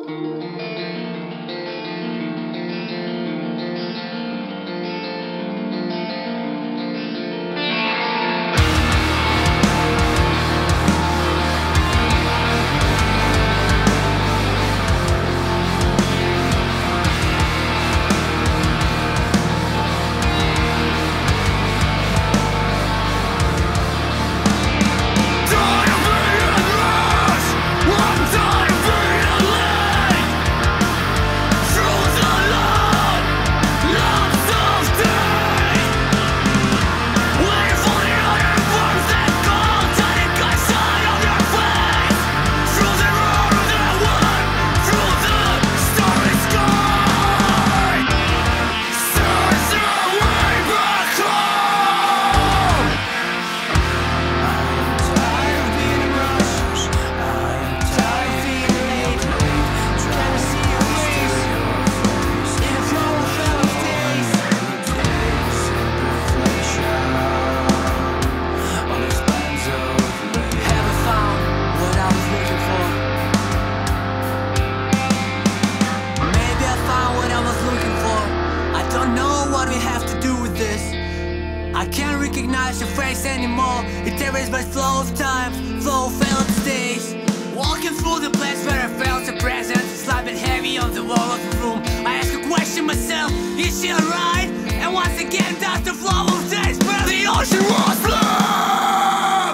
I can't recognize your face anymore. It erased by flow of time, flow of failed days. Walking through the place where I felt a presence, slapping heavy on the wall of the room. I ask a question myself, is she alright? And once again that's the flow of days, where the ocean was love.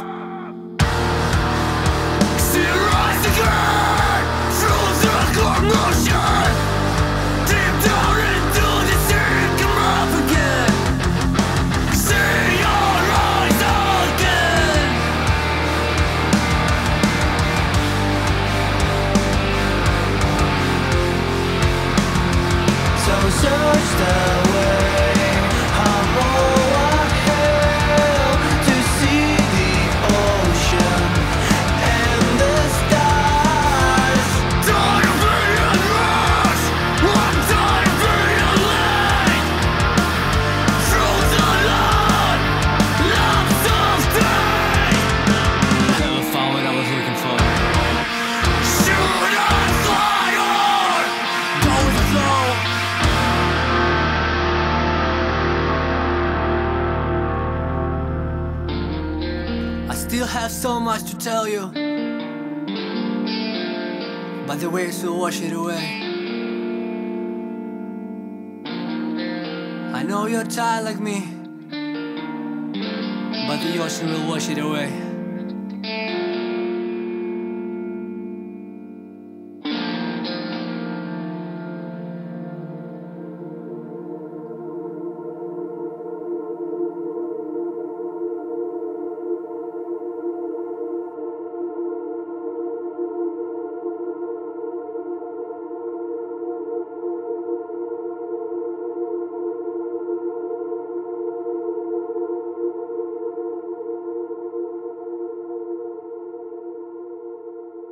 See it rise again through the commotion, deep down into the sea, come up again. Search the way, I'm over hell to see the ocean and the stars. Tired of being lost, I'm tired of being late. Through the light, lamps of day. Never found what I was looking for. Should I fly on? Go with the flow. I still have so much to tell you, but the waves will wash it away. I know you're tired like me, but the ocean will wash it away.